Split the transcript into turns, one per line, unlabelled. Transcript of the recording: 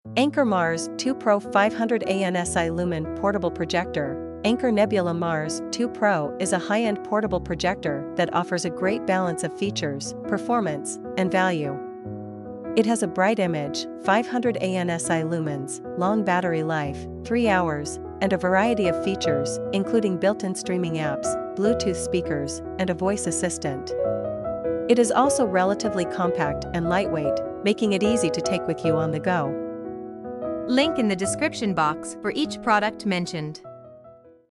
Anker Mars II Pro 500 ANSI Lumen Portable Projector. Anker Nebula Mars II Pro is a high-end portable projector that offers a great balance of features, performance, and value. It has a bright image, 500 ANSI lumens, long battery life, 3 hours, and a variety of features, including built-in streaming apps, Bluetooth speakers, and a voice assistant. It is also relatively compact and lightweight, making it easy to take with you on the go.
Link in the description box for each product mentioned.